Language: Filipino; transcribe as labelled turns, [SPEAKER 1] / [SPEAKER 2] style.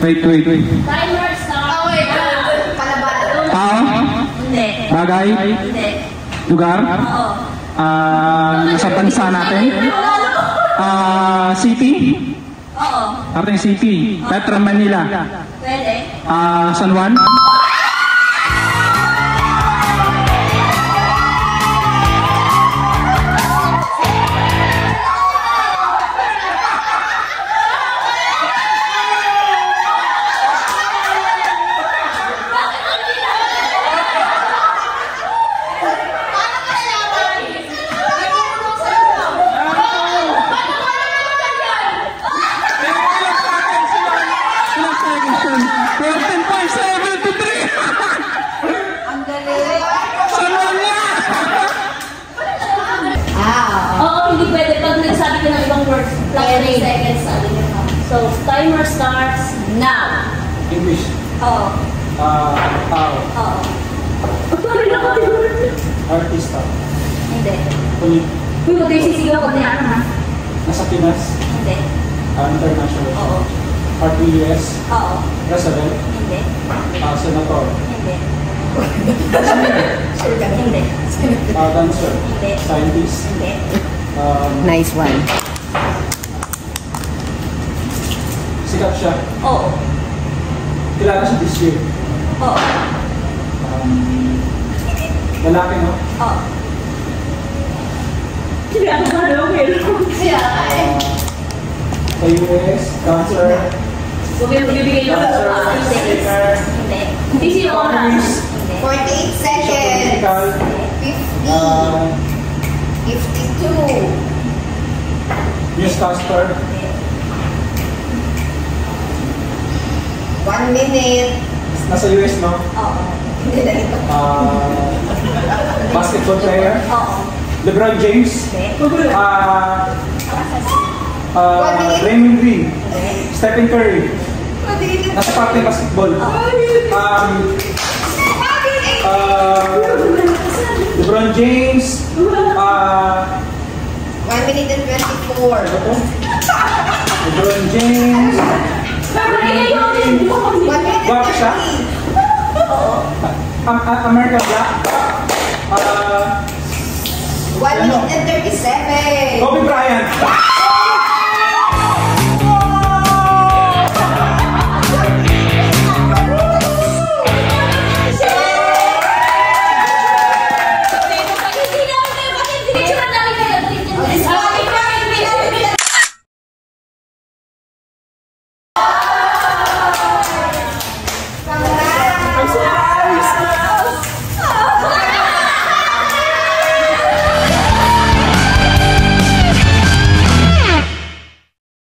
[SPEAKER 1] Wait.
[SPEAKER 2] Timer start.
[SPEAKER 3] Oh, wait. Palaban.
[SPEAKER 1] Tao?
[SPEAKER 2] Hindi.
[SPEAKER 1] Bagay?
[SPEAKER 2] Hindi.
[SPEAKER 1] Lugar?
[SPEAKER 2] Oo.
[SPEAKER 1] Nasa bansa natin? City?
[SPEAKER 2] Oo.
[SPEAKER 1] Ating city. Metro Manila.
[SPEAKER 2] Pwede.
[SPEAKER 1] San Juan?
[SPEAKER 2] Plus 3 seconds sabi niyo. So, timer starts now.
[SPEAKER 1] English.
[SPEAKER 2] Oo.
[SPEAKER 1] Tao.
[SPEAKER 2] Oo.
[SPEAKER 1] Artista.
[SPEAKER 2] Hindi.
[SPEAKER 1] Ulit.
[SPEAKER 2] Uy, huwag kayo sisigaw pag niya ha?
[SPEAKER 1] Nasa Pinas.
[SPEAKER 2] Hindi.
[SPEAKER 1] International.
[SPEAKER 2] Oo.
[SPEAKER 1] RPUS.
[SPEAKER 2] Oo.
[SPEAKER 1] President.
[SPEAKER 2] Hindi.
[SPEAKER 1] Senator.
[SPEAKER 2] Hindi.
[SPEAKER 3] Sure ka na.
[SPEAKER 2] Hindi.
[SPEAKER 1] Dancer.
[SPEAKER 2] Hindi.
[SPEAKER 1] Scientist.
[SPEAKER 2] Hindi.
[SPEAKER 4] Nice one.
[SPEAKER 1] Sikat siya.
[SPEAKER 2] Oo.
[SPEAKER 1] Kilala siya this year.
[SPEAKER 2] Oo.
[SPEAKER 1] Lalaki, no?
[SPEAKER 2] Oo. Kilala ka na okay.
[SPEAKER 3] Siya eh.
[SPEAKER 1] Sa US, dancer.
[SPEAKER 2] Bibigay lang
[SPEAKER 1] Dancer,
[SPEAKER 2] sa
[SPEAKER 1] singer.
[SPEAKER 2] Hindi. Hindi sino oras. Hindi.
[SPEAKER 3] 48 seconds.
[SPEAKER 1] Political.
[SPEAKER 3] 50. 52.
[SPEAKER 1] Newscaster.
[SPEAKER 3] 1 minute.
[SPEAKER 1] Nasa US, no?
[SPEAKER 2] Oo.
[SPEAKER 3] Hindi na ito.
[SPEAKER 1] Basketball player.
[SPEAKER 2] Oo.
[SPEAKER 1] LeBron James.
[SPEAKER 2] Hindi.
[SPEAKER 1] Raymond Green. Stephen Curry. Nasa parte ng basketball. LeBron James.
[SPEAKER 3] 1 minute and 24.
[SPEAKER 1] LeBron James.
[SPEAKER 3] 1 minute and
[SPEAKER 1] Black siya?
[SPEAKER 3] 30.
[SPEAKER 1] American Black.
[SPEAKER 3] 1 minute and 37.
[SPEAKER 1] Kobe Bryant.